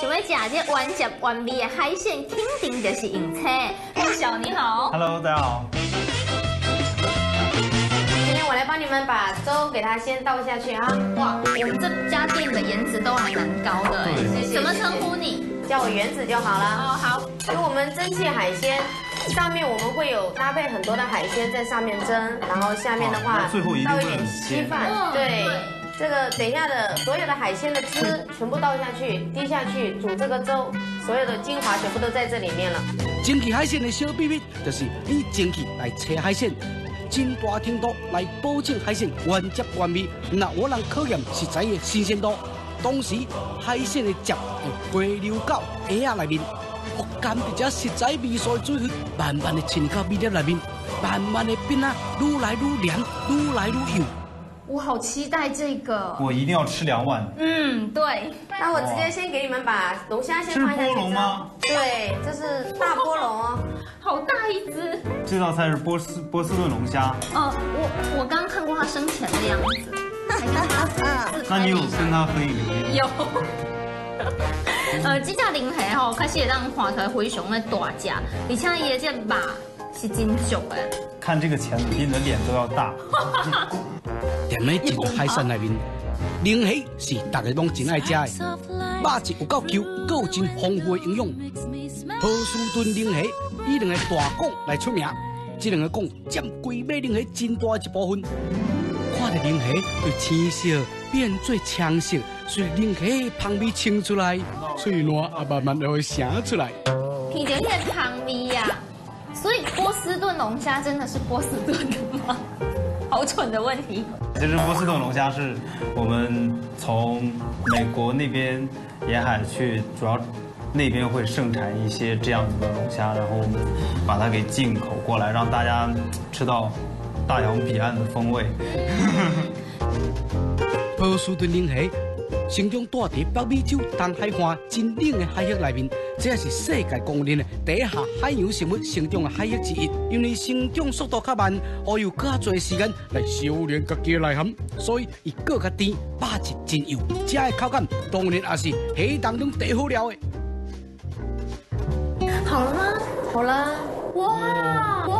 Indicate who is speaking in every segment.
Speaker 1: 想要吃这原汁原味的海鲜，肯定就是用车。陆小你好
Speaker 2: ，Hello， 大家好。
Speaker 3: 今天我来帮你们把粥给它先倒下去啊！
Speaker 1: 哇，我们这家店的颜值都还蛮高的哎。
Speaker 3: 谢谢。
Speaker 1: 怎么称呼你？
Speaker 3: 叫我原子就好了。
Speaker 1: 哦，好。
Speaker 3: 因为我们蒸汽海鲜上面我们会有搭配很多的海鲜在上面蒸，然后下面的话
Speaker 2: 最后一定
Speaker 3: 倒一点稀饭，对。这个等一下的所有的海鲜的汁全部倒下去，滴下去煮这个粥，所有的精华全部都在这里面了。
Speaker 4: 蒸汽海鲜的小秘密就是以蒸汽来切海鲜，真大程度来保证海鲜原汁原味，那我能考验食材的新鲜度。同时，海鲜的汁会回流到虾仔内面，福甘伫这食材味素的水分慢慢的浸到味粒内面，慢慢的变啊，愈来愈凉，愈来愈油。
Speaker 1: 我好期待这个，
Speaker 2: 我一定要吃2碗。
Speaker 1: 嗯，对。
Speaker 3: 那我直接先给你们把龙虾先放下去。
Speaker 2: 是波龙吗？
Speaker 3: 对，这是大波龙哦，
Speaker 1: 好大一只。
Speaker 2: 这道菜是波士顿龙虾。
Speaker 1: 我刚刚看过它生前的样子，还跟它
Speaker 2: 那你有跟它合影留念？
Speaker 1: 有。这只龙虾吼，开始会让看出来非常的大只，而且伊的这肉是真足的。
Speaker 2: 看这个钳子比你的脸都要大。
Speaker 4: 踮咧一个海产内面，龙虾是大家拢真爱食的，肉质有够 Q， 够有真丰富的营养。波士顿龙虾以两个大拱来出名，这两个拱占规尾龙虾真大一部分。看着龙虾对青色变做青色，随龙虾的香味冲出来，嘴烂也慢慢就会响出来。
Speaker 1: 闻着那个香味呀，所以波士顿龙虾真的是波士顿的吗？好蠢的问题。
Speaker 2: 其实波士顿龙虾是我们从美国那边沿海去，主要那边会盛产一些这样子的龙虾，然后我们把它给进口过来，让大家吃到大洋彼岸的风味。
Speaker 4: 波士顿龙虾生长大伫北美洲东海岸真冷的海域内面，这也是世界公认的第一下海洋生物生长的海域之一。因为生长速度较慢，又有较多时间来修炼家己的内涵，所以伊更较甜，肉质真油，食的口感当然也是虾当中最好料的。
Speaker 3: 好了吗？好了。
Speaker 1: 哇！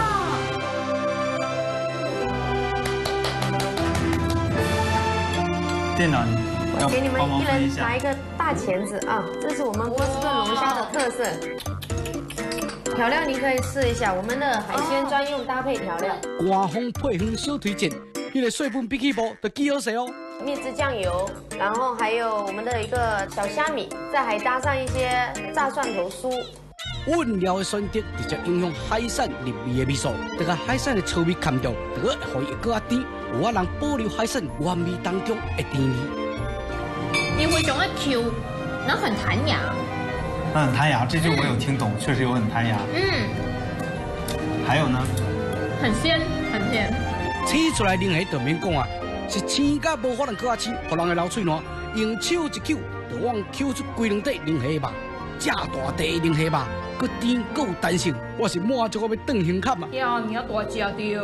Speaker 2: 店长，
Speaker 3: 我给你们一人
Speaker 2: 下
Speaker 3: 拿一个大钳子啊，这是我们波士顿龙虾的特色。调料您可以试一下，我们的海鲜专用搭配调料。
Speaker 4: 官方配方小推荐，迄个水分比起无就几好势哦。
Speaker 3: 蜜汁酱油，然后还有我们的一个小虾米，再还搭上一些炸蒜头酥。
Speaker 4: 稳料的选择直接影响海产入味的味素，这个海产的臭味砍掉，就会让伊更加甜，有法能保留海产原味当中的甜味。
Speaker 1: 你非常的 Q， 然后很弹牙。
Speaker 2: 很弹牙，这句我有听懂，确实有很弹牙。还有呢？
Speaker 1: 很鲜，很甜。
Speaker 4: 切出来龙虾就免讲啊，是青甲无法能更加青，互人的流嘴软。用手一揪，就往揪出规两块龙虾肉，正大地龙虾肉，佮甜佮有弹性，我是满足我要转胸坎啊！
Speaker 1: 呀，你要多吃掉。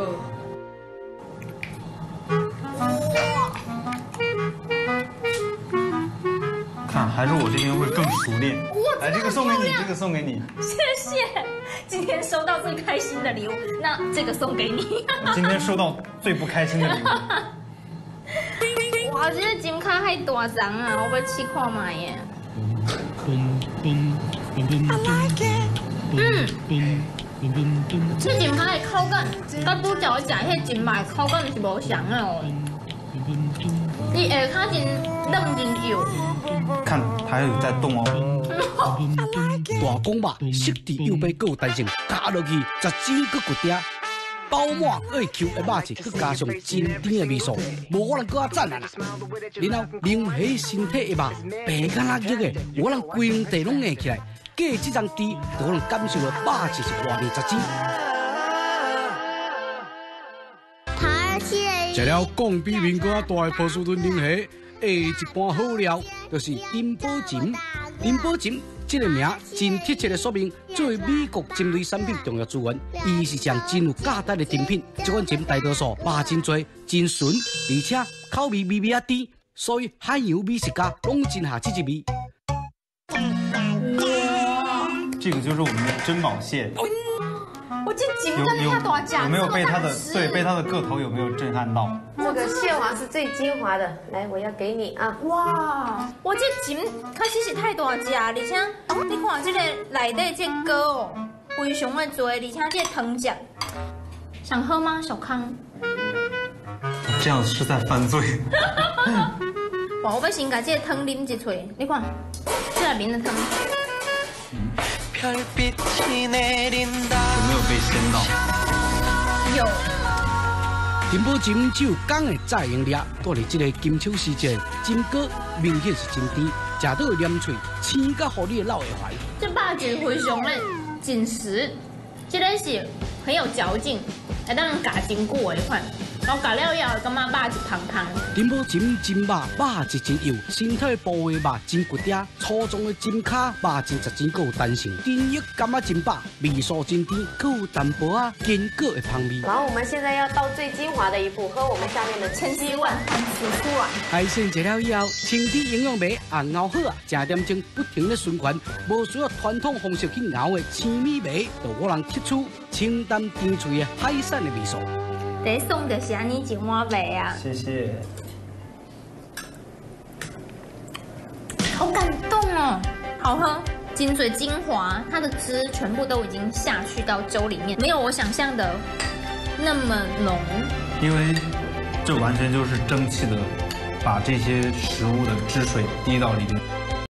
Speaker 2: 看，还是我这边会更熟练。来，这个送给你，这个送给你。
Speaker 1: 谢谢，今天收到最开心的礼物，那这个送给你。
Speaker 2: 今天收到最不开心的礼物。
Speaker 1: 哇，这个金卡太大张啊，我要试看卖耶。这金卡的口感，甲拄则我食迄金马口感是无相的哦。你下骹真嫩真油。
Speaker 2: 看，还有在动哦。
Speaker 4: 大公肉色地又白，够有弹性，加落去十指搁骨嗲，饱满又 Q 的肉质，佮加上真甜的味素，无可能搁较赞啊！然后龙虾身体的肉白干辣热的，我人规两地拢硬起来，加这张甜，就可能感受到肉质是偌厉十指。食了讲比面搁较大的波士顿龙虾，下一盘好料就是林宝锦。林宝锦这个名真贴切的说明，作为美国禽类产品重要资源，伊是项真有价值的珍品。这款禽大多数肉真多、真纯，而且口味微微啊甜，所以海洋美食家拢真下这一味。
Speaker 2: 这个就是我们的珍宝蟹。
Speaker 1: 我这锦跟它多假，
Speaker 2: 有没有被它的被它的个头有没有震撼到？
Speaker 3: 这个蟹黄是最精华的，来，我要给你啊！
Speaker 1: 哇，我这锦确实是太大只，而且你看这个内底这个哦，非常的多，而且这个汤汁，想喝吗，小康？
Speaker 2: 这样是在犯罪。
Speaker 1: 哇，我要先把这个汤啉一嘴，你看，这里面的汤。有没
Speaker 2: 有被掀到？
Speaker 1: 有。
Speaker 4: 珍宝金只有港的炸用料，到了这个金秋时节，金果明显是真甜，吃到黏脆，青甲互你的老会怀。
Speaker 1: 这肉质非常的紧实，这个是很有嚼劲，会当夹真久的款。然后夹了以后，感觉肉是香香。
Speaker 4: 珍宝金真肉，肉质真幼，身体部位肉真骨嗲，粗壮的金卡肉真实真有弹性，甜肉感觉真饱，味素真甜，还有淡薄啊坚果的香味。
Speaker 3: 然后我们现在要到最精华的一步，喝我们下面的
Speaker 1: 千禧万汤匙出来。
Speaker 4: 海鲜食了以后，身体营养袂也熬好啊，正点钟不停的循环，无需要传统方式去熬的青米糜，就我人吸出清淡甜脆的海产的味素。
Speaker 1: 第一送就是安尼一碗糜啊！
Speaker 2: 谢谢。
Speaker 1: 好感动哦，好喝，精髓精华，它的汁全部都已经下去到粥里面，没有我想象的那么浓。
Speaker 2: 因为这完全就是蒸汽的，把这些食物的汁水滴到里面。